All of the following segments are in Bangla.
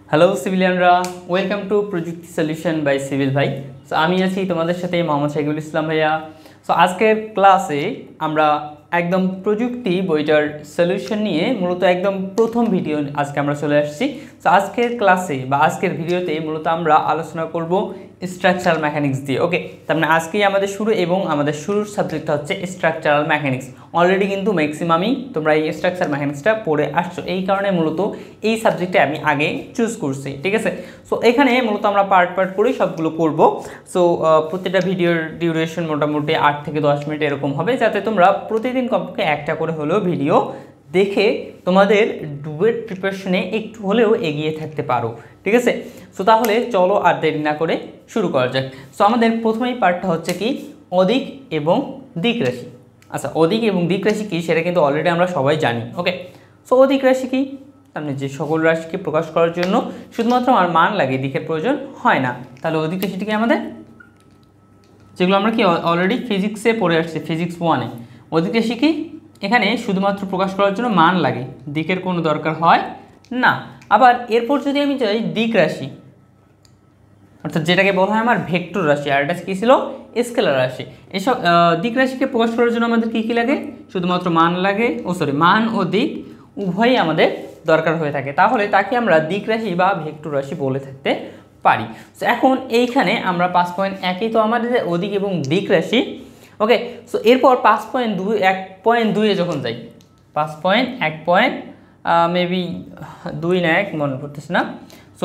হ্যালো সিভিলিয়ানরা, welcome to Projukti solution by civil ভাই। সো আমি আছি তোমাদের সাথে মোহাম্মদ শাকিবুল ইসলাম ভাইয়া। সো আজকের ক্লাসে আমরা একদম প্রযুক্তি বইটার সলিউশন নিয়ে মূলত একদম প্রথম ভিডিও আজকে আমরা চলে আসছি। সো আজকের ক্লাসে বা আজকের ভিডিওতে মূলত আমরা আলোচনা করব স্ট্রাকচারাল মেকানিক্স দিয়ে। ওকে, তার মানে আজকেই আমাদের শুরু এবং আমাদের শুরুর সাবজেক্টটা হচ্ছে স্ট্রাকচারাল মেকানিক্স। অলরেডি কিন্তু ম্যাক্সিমামই তোমরা এই স্ট্রাকচার মেকানিক্সটা পড়ে আসছো, এই কারণে মূলত এই সাবজেক্টে আমি আগে চুজ করছি, ঠিক আছে। সো এখানে মূলত আমরা পার্ট করেই সবগুলো করব। সো প্রতিটা ভিডিওর ডিউরেশন মোটামুটি 8 থেকে 10 মিনিট এরকম হবে, যাতে তোমরা প্রতিদিন কমপক্ষে একটা করে হলেও ভিডিও দেখে তোমাদের ডুয়েট প্রিপারেশনে একটু হলেও এগিয়ে থাকতে পারো, ঠিক আছে। সো তাহলে চলো আর দেরি না করে শুরু করা যাক। সো আমাদের প্রথমেই পার্টটা হচ্ছে কি অদিক এবং দিক রাশি। আচ্ছা, অদিক এবং দিক রাশি কী সেটা কিন্তু অলরেডি আমরা সবাই জানি। ওকে, সো অদিক রাশি কি, তার মানে যে সকল রাশিকে প্রকাশ করার জন্য শুধুমাত্র আমার মান লাগে, দিকের প্রয়োজন হয় না। তাহলে অদিক রাশিটি কি আমাদের, যেগুলো আমরা কি অলরেডি ফিজিক্সে পড়ে আসছি, ফিজিক্স 1-এ। অদিক রাশি কি, এখানে শুধুমাত্র প্রকাশ করার জন্য মান লাগে, দিকের কোনো দরকার হয় না। আবার এরপর যদি আমি চাই দিক রাশি, অর্থাৎ যেটাকে বলা হয় আমার ভেক্টর রাশি, আর এটা কী ছিল স্কেলার রাশি। এসব দিক রাশিকে প্রকাশ করার জন্য আমাদের কী কী লাগে, শুধুমাত্র মান লাগে, মান ও দিক উভয়ই আমাদের দরকার হয়ে থাকে। তাহলে তাকে আমরা দিক রাশি বা ভেক্টর রাশি বলে থাকতে পারি। সো এখন এইখানে আমরা 5.1 তো আমাদের অদিক এবং দিক রাশি। ওকে, সো এরপর 1.2 যখন যাই, 5.1 মেবি 2 না 1 মনে করতেছে না। সো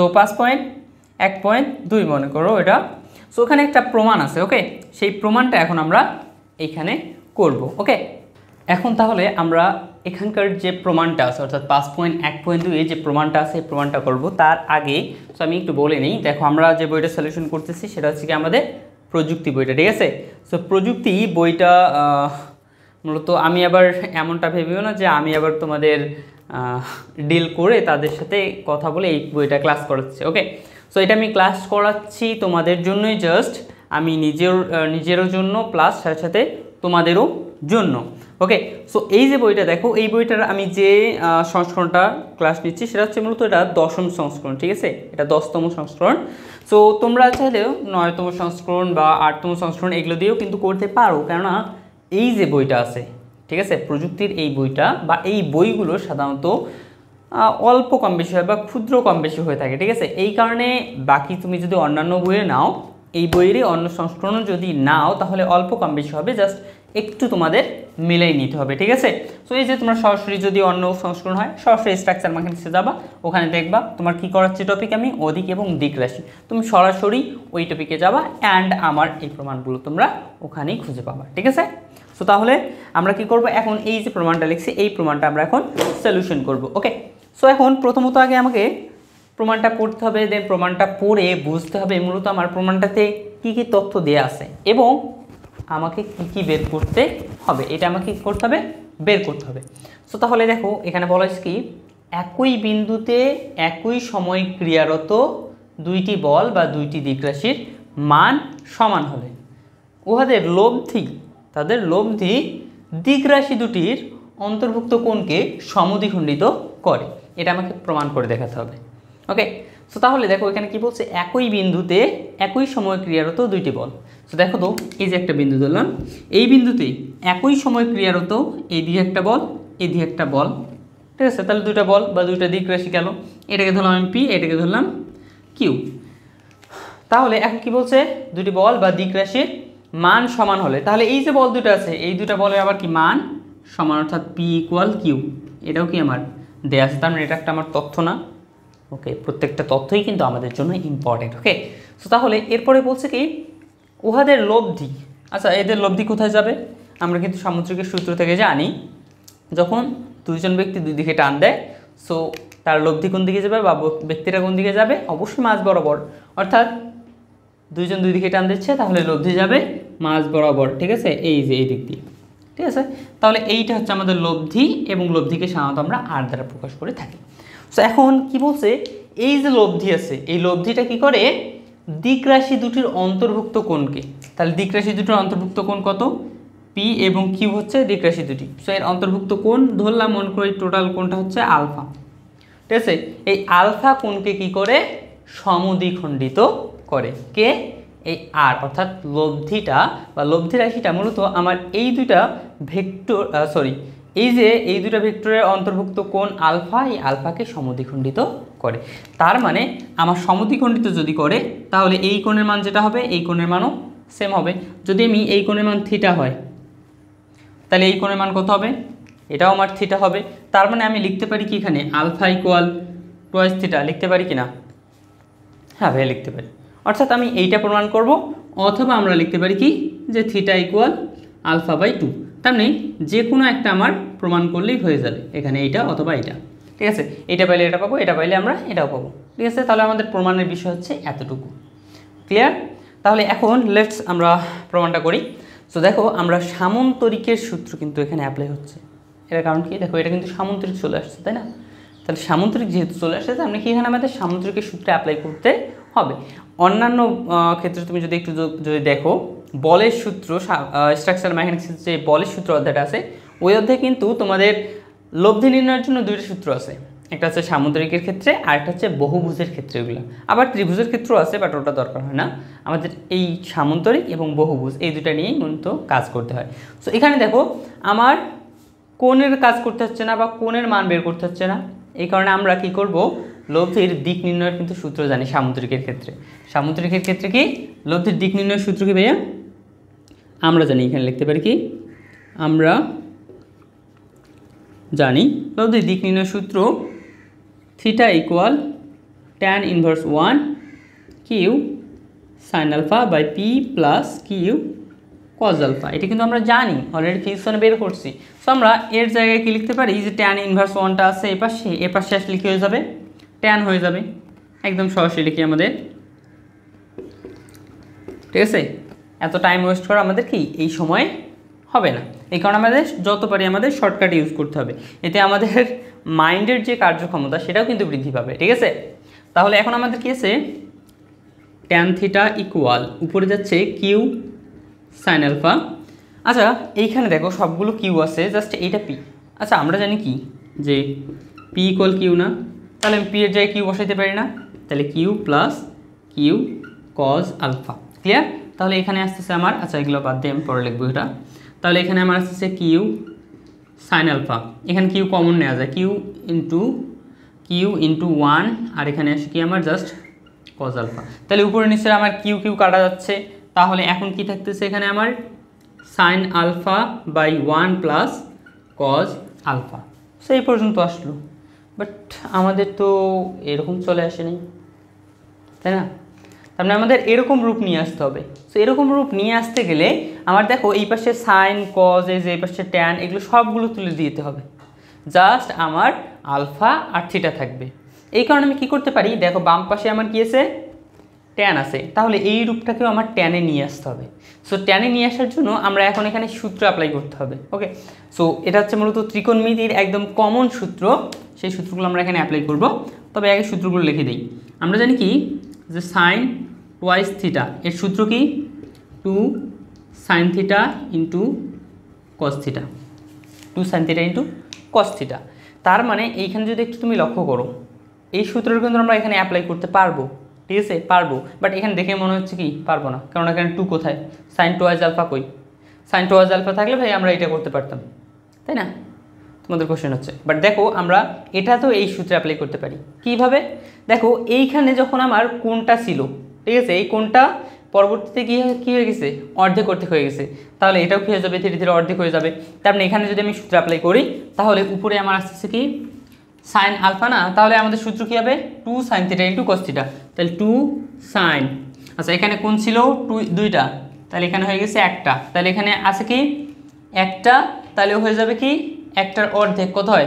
5.1.2 মনে করো এটা। সো ওখানে একটা প্রমাণ আছে। ওকে, সেই প্রমাণটা এখন আমরা এইখানে করব। ওকে, এখন তাহলে আমরা এখানকার যে প্রমাণটা আছে, অর্থাৎ 5.1.2 যে প্রমাণটা আছে এই প্রমাণটা করব। তার আগে সো আমি একটু বলে নিই, দেখো আমরা যে বইটা সলিউশন করতেছি সেটা হচ্ছে কি আমাদের প্রযুক্তি বইটা, ঠিক আছে। সো প্রযুক্তি বইটা মূলত আমি আবার এমনটা ভেবেও না যে আমি আবার তোমাদের ডিল করে তাদের সাথে কথা বলে এই বইটা ক্লাস করাচ্ছি। ওকে, সো এটা আমি ক্লাস করাচ্ছি তোমাদের জন্যই, জাস্ট আমি নিজেরও জন্য প্লাস সাথে সাথে তোমাদেরও জন্য। ওকে, সো এই যে বইটা দেখো, এই বইটার আমি যে সংস্করণটা ক্লাস নিচ্ছি সেটা হচ্ছে মূলত এটা 10ম সংস্করণ, ঠিক আছে। এটা 10তম সংস্করণ। সো তোমরা চাইলেও 9তম সংস্করণ বা 8তম সংস্করণ এগুলো দিয়েও কিন্তু করতে পারো, কেননা এই যে বইটা আছে, ঠিক আছে, প্রযুক্তির এই বইটা বা এই বইগুলো সাধারণত অল্প কম বেশি হয় বা ক্ষুদ্র কম বেশি হয়ে থাকে, ঠিক আছে। এই কারণে বাকি তুমি যদি অন্যান্য বইয়ে নাও, এই বইয়েরই অন্য সংস্করণ যদি নাও তাহলে অল্প কম বেশি হবে, জাস্ট একটু তোমাদের মিলাই নিতে হবে, ঠিক আছে। সো এই যে তোমরা সরাসরি যদি অন্য সংস্করণ হয় সরাসরি স্ট্রাকচার মেকানিক্সে যাবা, ওখানে দেখবা তোমার কি করাচ্ছে টপিক আমি অদিক এবং দিক রাশি, তুমি সরাসরি ওই টপিকে যাবা অ্যান্ড আমার এই প্রমাণগুলো তোমরা ওখানেই খুঁজে পাবা, ঠিক আছে। সো তাহলে আমরা কি করব, এখন এই যে প্রমাণটা লিখছি এই প্রমাণটা আমরা এখন সলিউশন করব। ওকে, সো এখন প্রথমত আগে আমাকে প্রমাণটা পড়তে হবে, দেন প্রমাণটা পড়ে বুঝতে হবে মূলত আমার প্রমাণটাতে কি কি তথ্য দেওয়া আছে এবং আমাকে কি কি বের করতে হবে, এটা আমাকে কি করতে হবে, বের করতে হবে। সো তাহলে দেখো এখানে বলা হয়েছে কি, একই বিন্দুতে একই সময় ক্রিয়ারত দুইটি বল বা দুইটি দিক রাশির মান সমান হলে তাদের লব্ধি দিক রাশি দুটির অন্তর্ভুক্ত কোণকে সমদ্বিখণ্ডিত করে, এটা আমাকে প্রমাণ করে দেখাতে হবে। ওকে, সো তাহলে দেখো এখানে কি বলছে, একই বিন্দুতে একই সময় ক্রিয়ারত দুইটি বল। সো দেখো তো এই যে একটা বিন্দু ধরলাম, এই বিন্দুতে একই সময় ক্রিয়ারত এই দিকে একটা বল, এই দিকে একটা বল, ঠিক আছে। তাহলে দুইটা বল বা দুইটা দিক রাশি গেল, এটাকে ধরলাম আমি পি, এটাকে ধরলাম কিউ। তাহলে এখন কি বলছে, দুটি বল বা দিক রাশির মান সমান হলে, তাহলে এই যে বল দুটো আছে এই দুটা বলের আবার কি মান সমান, অর্থাৎ পি ইকুয়াল কিউ, এটাও কি আমার দেয়া আছে। তার মানে এটা একটা আমার তথ্য না। ওকে, প্রত্যেকটা তথ্যই কিন্তু আমাদের জন্য ইম্পর্টেন্ট। ওকে, সো তাহলে এরপরে বলছে কি, উহাদের লব্ধি। আচ্ছা, এদের লব্ধি কোথায় যাবে, আমরা কিন্তু সামুদ্রিকের সূত্র থেকে জানি যখন দুইজন ব্যক্তি দুই দিকে টান দেয়, সো তার লব্ধি কোন দিকে যাবে বা ব্যক্তিরা কোন দিকে যাবে, অবশ্যই মাঝ বরাবর। অর্থাৎ দুইজন দুই দিকে টান দিচ্ছে তাহলে লব্ধি যাবে মাঝ বরাবর, ঠিক আছে, এই যে এই দিক দিয়ে, ঠিক আছে। তাহলে এইটা হচ্ছে আমাদের লব্ধি এবং লব্ধিকে সাধারণত আমরা আর দ্বারা প্রকাশ করে থাকি। সো এখন কি বলছে, এই যে লব্ধি আছে এই লব্ধিটা কি করে, দিক রাশি দুটির অন্তর্ভুক্ত কোণকে, তাহলে দিক রাশি দুটির অন্তর্ভুক্ত কোণ কত, পি এবং কিউ হচ্ছে দিক রাশি দুটি। সো এর অন্তর্ভুক্ত কোণ ধরলাম, মনে করি টোটাল কোণটা হচ্ছে আলফা, ঠিক আছে। এই আলফা কোণকে কি করে সমদ্বিখণ্ডিত করে, কে এই আর, অর্থাৎ লব্ধিটা বা লব্ধি রাশিটা মূলত আমার এই দুইটা ভেক্টর এই দুইটা ভেক্টরের অন্তর্ভুক্ত কোণ আলফা, এই আলফাকে সমদ্বিখণ্ডিত করে। তার মানে আমার সমদ্বিখণ্ডিত যদি করে তাহলে এই কোণের মান যেটা হবে এই কোণের মানও সেম হবে। যদি আমি এই কোণের মান থিটা হয় তাহলে এই কোণের মান কত হবে, এটাও আমার থিটা হবে। তার মানে আমি লিখতে পারি কি এখানে আলফা ইকুয়াল টুয়াইস থিটা, লিখতে পারি কি না? হ্যাঁ ভাই লিখতে পারি। অর্থাৎ আমি এইটা প্রমাণ করব, অথবা আমরা লিখতে পারি কি যে থিটা ইকুয়াল আলফা বাই 2। তার মানে যে কোনো একটা আমার প্রমাণ করলেই হয়ে যাবে, এখানে এইটা অথবা এটা। ঠিক আছে, এটা পাইলে এটা পাবো, এটা পাইলে আমরা এটাও পাবো। ঠিক আছে, তাহলে আমাদের প্রমাণের বিষয় হচ্ছে এতটুকু। ক্লিয়ার? তাহলে এখন লেটস আমরা প্রমাণটা করি। সো দেখো আমরা সামন্তরিকের সূত্র কিন্তু এখানে অ্যাপ্লাই হচ্ছে। এটার কারণ কি, দেখো এটা কিন্তু সামন্তরিক চলে আসছে, তাই না? তাহলে সামন্তরিক যেহেতু চলে আসছে তার মানে কি এখানে আমাদের সামন্তরিকের সূত্রে অ্যাপ্লাই করতে হবে। অন্যান্য ক্ষেত্রে তুমি যদি একটু যদি দেখো বলের সূত্র, স্ট্রাকচারাল মেকানিক্সের যে বলের সূত্র অধ্যায়টা আছে ওই অধ্যায়ে কিন্তু তোমাদের লব্ধি নির্ণয়ের জন্য দুইটা সূত্র আছে, একটা হচ্ছে সামন্তরিকের ক্ষেত্রে আর একটা হচ্ছে বহুভুজের ক্ষেত্রে। ওগুলো আবার ত্রিভুজের ক্ষেত্রেও আছে, বাট ওটা দরকার হয় না। আমাদের এই সামন্তরিক এবং বহুভুজ এই দুটা নিয়েই মূলত কাজ করতে হয়। সো এখানে দেখো আমার কোণের কাজ করতে হচ্ছে না বা কোণের মান বের করতে হচ্ছে না, এই কারণে আমরা কি করব, লব্ধির দিক নির্ণয়ের কিন্তু সূত্র জানি সামন্তরিকের ক্ষেত্রে। সামন্তরিকের ক্ষেত্রে কি লব্ধির দিক নির্ণয়ের সূত্র কি ভাইয়া আমরা জানি, এখানে লিখতে পারি কি আমরা জানি লব্ধির দিক নির্ণয়ের সূত্র theta equal tan inverse 1 Q sine alpha by P plus Q cos alpha. এটা কিন্তু আমরা জানি, অলরেডি ফিজিক্সে বের করছি। সো আমরা এর জায়গায় কি লিখতে পারি যে tan ইনভার্স 1টা আছে এ পাশে আসলে কি হয়ে যাবে, tan হয়ে যাবে। একদম সরাসরি লিখি আমাদের, ঠিক আছে। এত টাইম ওয়েস্ট করা আমাদের কি এই সময় হবে না, এই কারণে আমাদের যত পারি আমাদের শর্টকাট ইউজ করতে হবে। এতে আমাদের মাইন্ডের যে কার্যক্ষমতা সেটাও কিন্তু বৃদ্ধি পাবে, ঠিক আছে। তাহলে এখন আমাদের কি আছে, tan থিটা ইকুয়াল উপরে যাচ্ছে কিউ সাইন আলফা। আচ্ছা এইখানে দেখো সবগুলো কিউ আছে, জাস্ট এইটা পি। আচ্ছা আমরা জানি কি যে পি ইকুয়াল কিউ না, তাহলে আমি পি এর জায়গায় কিউ বসাইতে পারি না, তাহলে Q plus Q cos alpha. Clear? তাহলে এখানে আসতেছে আমার, আচ্ছা এগুলো বাদ দিয়ে আমি পরে লিখবো এটা। তাহলে এখানে আমার আসতেছে কিউ সাইন আলফা, এখানে কিউ কমন নেওয়া যায়, কিউ ইন্টু 1, আর এখানে আসে কি আমার জাস্ট কজ আলফা। তাহলে উপরে নিচে আমার কিউ কাটা যাচ্ছে, তাহলে এখন কি থাকতেছে এখানে আমার sine alpha by 1 plus cos alpha. So এই পর্যন্ত আসলো, বাট আমাদের তো এরকম চলে আসেনি, তাই না? তার মানে আমাদের এরকম রূপ নিয়ে আসতে হবে। সো এরকম রূপ নিয়ে আসতে গেলে আমার দেখো এই পাশে সাইন কজ, এই পাশে ট্যান, এগুলো সবগুলো তুলে দিতে হবে, জাস্ট আমার আলফা আর থিটা থাকবে। এই কারণে আমি কি করতে পারি, দেখো বাম পাশে আমার কি আছে, ট্যান আছে, তাহলে এই রূপটাকেও আমার ট্যানে নিয়ে আসতে হবে। সো ট্যানে নিয়ে আসার জন্য আমরা এখন এখানে সূত্র অ্যাপ্লাই করতে হবে। ওকে, সো এটা হচ্ছে মূলত ত্রিকোণমিতির একদম কমন সূত্র, সেই সূত্রগুলো আমরা এখানে অ্যাপ্লাই করব। তবে আগে সূত্রগুলো লিখে দিই। আমরা জানি কি যে সাইন টুয়াইস থিটা এর সূত্র কি 2 sine theta into cos theta, 2 sine theta into cos theta. তার মানে এইখানে যদি একটু তুমি লক্ষ্য করো এই সূত্রটা কিন্তু আমরা এখানে অ্যাপ্লাই করতে পারবো, ঠিক আছে, পারবো। বাট এখানে দেখে মনে হচ্ছে কি পারবো না, কারণ এখানে 2 কোথায়, সাইন টুয়াইস আলফা কই, সাইন টুয়াইস আলফা থাকলে ভাই আমরা এটা করতে পারতাম, তাই না? তোমাদের কোশ্চেন হচ্ছে। বাট দেখো আমরা এটা তো এই সূত্রে অ্যাপ্লাই করতে পারি। কীভাবে? দেখো এইখানে যখন আমার কোণটা ছিল, ঠিক আছে, এই কোণটা পরবর্তীতে কী হয়ে গেছে, অর্ধেক হয়ে গেছে, তাহলে এটাও কী হয়ে যাবে, ধীরে ধীরে অর্ধেক হয়ে যাবে। তার মানে এখানে যদি আমি সূত্র অ্যাপ্লাই করি তাহলে উপরে আমার আসতেছে কি সাইন আলফা না, তাহলে আমাদের সূত্র কী হবে 2 sine theta into cos theta, তাহলে 2 সাইন, আচ্ছা এখানে কোণ ছিল 2টা, তাহলে এখানে হয়ে গেছে 1টা, তাহলে এখানে আছে কি 1টা, তাহলে হয়ে যাবে কি 1টার অর্ধেক কত হয়,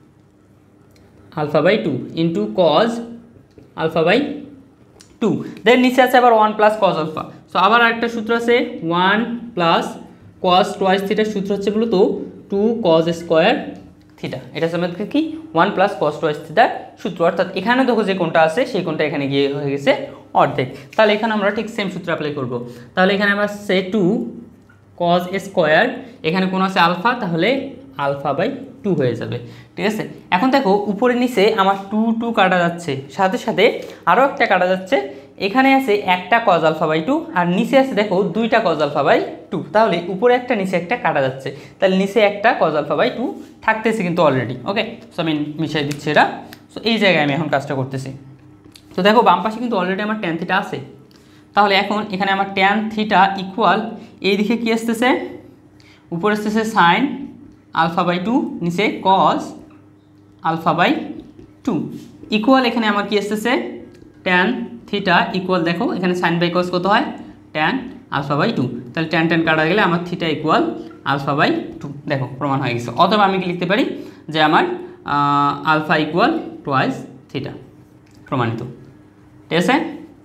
alpha by 2 into cos alpha by 2। Then নিচে আছে আবার 1 প্লাস কজ আলফা। সো আবার আরেকটা সূত্র আছে 1 প্লাস কজ টুয়াইস থিটার সূত্র হচ্ছে বলতো 2 কজ স্কোয়ার থিটা। এটা হচ্ছে আমাদের কি 1 প্লাস কজ টুয়াইস থিটার সূত্র। অর্থাৎ এখানে দেখো যে কোনটা আছে সেই কোনটা এখানে গিয়ে হয়ে গেছে অর্ধেক। তাহলে এখানে আমরা ঠিক সেম সূত্র অ্যাপ্লাই করব। তাহলে এখানে আমরা সে 2 কজ স্কোয়ার, এখানে কোন আছে আলফা, তাহলে আলফা বাই 2 হয়ে যাবে, ঠিক আছে। এখন দেখো উপরে নিচে আমার 2 কাটা যাচ্ছে, সাথে সাথে আরও একটা কাটা যাচ্ছে, এখানে আছে একটা কজ আলফা বাই 2 আর নিচে আছে দেখো 2টা কজ আলফা বাই 2, তাহলে উপরে একটা নিচে একটা কাটা যাচ্ছে, তাহলে নিচে একটা কজ আলফা বাই 2 থাকতেছে কিন্তু অলরেডি। ওকে, সো আমি মিশাই দিচ্ছি এটা। সো এই জায়গায় আমি এখন কাজটা করতেছি। তো দেখো বাম পাশে কিন্তু অলরেডি আমার ট্যান থিটা আছে, তাহলে এখন এখানে আমার ট্যান থিটা ইকুয়াল এই দিকে কী আসতেছে, উপরে আসতেছে সাইন আলফা বাই 2, নিচে কজ আলফা বাই 2 ইকুয়াল এখানে আমার কি আসতেছে ট্যান থিটা ইকুয়াল, দেখো এখানে সাইন বাই কজ কত হয় ট্যান আলফা বাই 2, তাহলে ট্যান ট্যান কাটা গেলে আমার থিটা ইকুয়াল আলফা বাই 2, দেখো প্রমাণ হয়ে গেছে। অথবা আমি কি লিখতে পারি যে আমার আলফা ইকুয়াল টুয়াইস থিটা, প্রমাণিত, ঠিক আছে।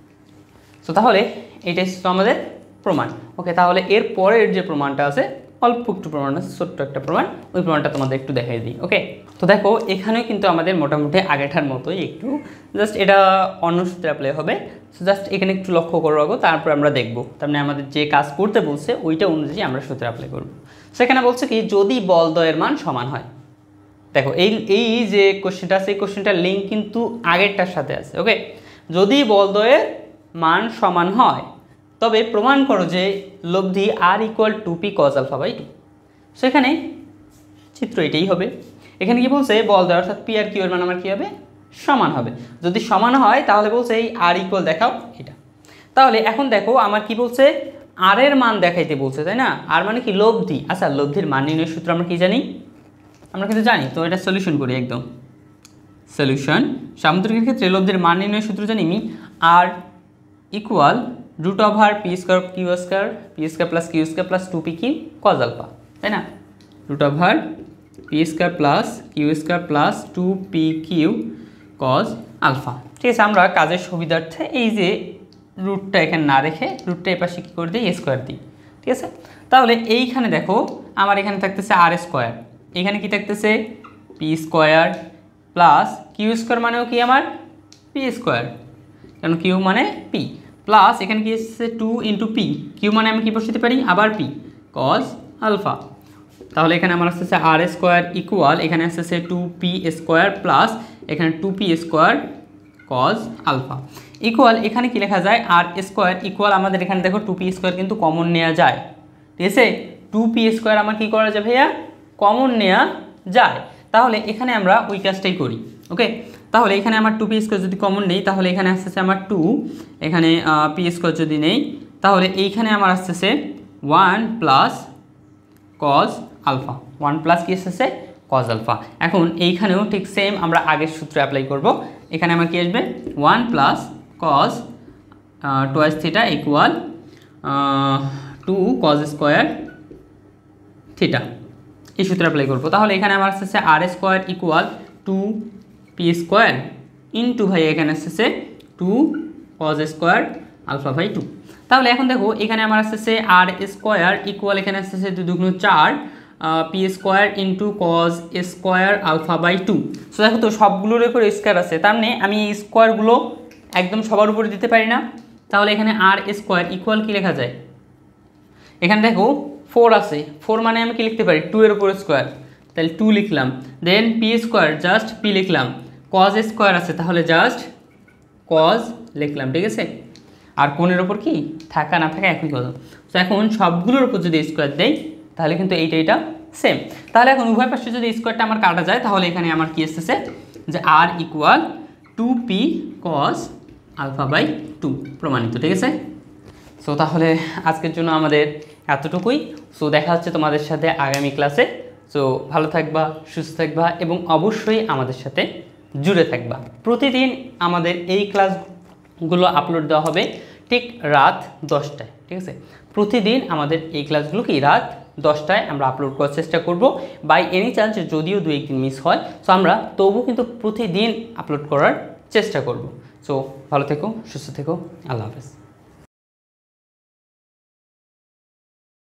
তো তাহলে এইটাই আমাদের প্রমাণ। ওকে, তাহলে এর পরের যে প্রমাণটা আছে অল্প একটু প্রমাণ আছে, ছোট্ট একটা প্রমাণ, ওই প্রমাণটা তোমাদের একটু দেখাই দিই। ওকে, তো দেখো এখানেও কিন্তু আমাদের মোটামুটি আগেটার মতোই, একটু জাস্ট এটা অন্য সূত্রে অ্যাপ্লাই হবে। সো জাস্ট এখানে একটু লক্ষ্য করে রাখবো, তারপর আমরা দেখবো, তার মানে আমাদের যে কাজ করতে বলছে ওইটা অনুযায়ী আমরা সূত্রে অ্যাপ্লাই করবো। সেখানে বলছে কি যদি বলদ্বয়ের মান সমান হয়, দেখো এই যে কোশ্চেনটা আছে এই কোশ্চেনটার লিঙ্ক কিন্তু আগেরটার সাথে আছে। ওকে, যদি বলদ্বয়ের মান সমান হয় তবে প্রমাণ করো যে লব্ধি R equal 2p cos alpha by 2। সেখানে চিত্র এটাই হবে। এখানে কি বলছে বলদ্বয় অর্থাৎ পি আর কিউ এর মান আমার কী হবে সমান হবে, যদি সমান হয় তাহলে বলছে এই আর ইকুয়াল দেখাও এটা। তাহলে এখন দেখো আমার কি বলছে আর এর মান দেখাইতে বলছে, তাই না। আর মানে কি লব্ধি। আচ্ছা, লব্ধির মান নির্ণয়ের সূত্র আমরা কি জানি, আমরা কিন্তু জানি। তো এটা সলিউশন করি, একদম সলিউশন। সামুদ্রিকের ক্ষেত্রে লব্ধির মান নির্ণয়ের সূত্র জানি আমি, R equal root over P square Q square, P square plus Q square plus 2p Q cos alpha, তাই না। Root over P square plus Q square plus 2p Q cos alpha, ঠিক আছে। আমরা কাজের সুবিধার্থে এই যে রুটটা এখানে না রেখে রুটটা এই পাশে কী করে দিই স্কোয়ার দিই, ঠিক আছে। তাহলে এইখানে দেখো আমার এখানে থাকতেছে আর স্কোয়ার, এখানে কি থাকতেছে P square plus Q square মানেও কি আমার পি স্কোয়ার, কারণ কিউ মানে পি, প্লাস এখানে কি এসেছে 2 ইন্টু পি, কিউ মানে আমি কী বসাতে পারি আবার পি কজ আলফা। তাহলে এখানে আমার আসতেছে আর স্কোয়ার ইকুয়াল এখানে আসতেছে 2p স্কোয়ার প্লাস এখানে 2p square cos alpha equal এখানে কি লেখা যায় আর স্কোয়ার ইকুয়াল আমাদের এখানে দেখো 2p স্কোয়ার কিন্তু কমন নেওয়া যায়, ঠিক আছে। 2p স্কোয়ার আমার কী করা যায় ভাইয়া কমন নেওয়া যায়, তাহলে এখানে আমরা ওই কাজটাই করি। ওকে, তাহলে এখানে আমার 2p স্কোয়ার যদি কমন নেই তাহলে এখানে আসতেছে আমার 2, এখানে p স্কোয়ার যদি নেই তাহলে এইখানে আমার আসতেছে 1 প্লাস কজ আলফা, 1 প্লাস কি আসতেছে কজ আলফা। এখন এইখানেও ঠিক সেম আমরা আগের সূত্র অ্যাপ্লাই করব, এখানে আমার কি আসবে 1 plus cos twice theta equal 2 cos square theta, এই সূত্র অ্যাপ্লাই করবো। তাহলে এখানে আমার আসতেছে R square equal 2p square into ভাই এখানে আসতেছে 2 কজ স্কোয়ার আলফা বাই 2। তাহলে এখন দেখো এখানে আমার আসতেছে আর স্কোয়ার ইকুয়াল এখানে আসতেছে 2 দুগুণ 4 P square into cos square alpha by 2। So দেখো তো সবগুলোর উপর স্কোয়ার আছে, তার মানে আমি এই স্কোয়ারগুলো একদম সবার উপরে দিতে পারি না। তাহলে এখানে আর স্কোয়ার ইকুয়াল কী লেখা যায়, এখানে দেখো 4 আছে, 4 মানে আমি কি লিখতে পারি 2 এর উপর স্কোয়ার, তাহলে 2 লিখলাম, then P square just P লিখলাম, কজ স্কোয়ার আছে তাহলে জাস্ট কজ লিখলাম, ঠিক আছে। আর কোণের ওপর কি থাকা না থাকা একই কথা। তো এখন সবগুলোর উপর যদি স্কোয়ার দেই তাহলে কিন্তু এইটা সেম। তাহলে এখন উভয় পাশে যদি স্কোয়ারটা আমার কাটা যায় তাহলে এখানে আমার কি আসতেছে যে R equal 2p cos alpha by 2, প্রমাণিত, ঠিক আছে। সো তাহলে আজকের জন্য আমাদের এতটুকুই। সো দেখা হচ্ছে তোমাদের সাথে আগামী ক্লাসে। সো ভালো থাকবা, সুস্থ থাকবা এবং অবশ্যই আমাদের সাথে জুড়ে থাকবা। প্রতিদিন আমাদের এই ক্লাসগুলো আপলোড দেওয়া হবে ঠিক রাত 10টায়, ঠিক আছে। প্রতিদিন আমাদের এই ক্লাসগুলো কি রাত 10টায় আমরা আপলোড করার চেষ্টা করব। বাই এনি চান্স যদিও 2-1 দিন মিস হয়, সো আমরা তবু কিন্তু প্রতিদিন আপলোড করার চেষ্টা করব। সো ভালো থেকো, সুস্থ থেকো, আল্লাহ হাফেজ।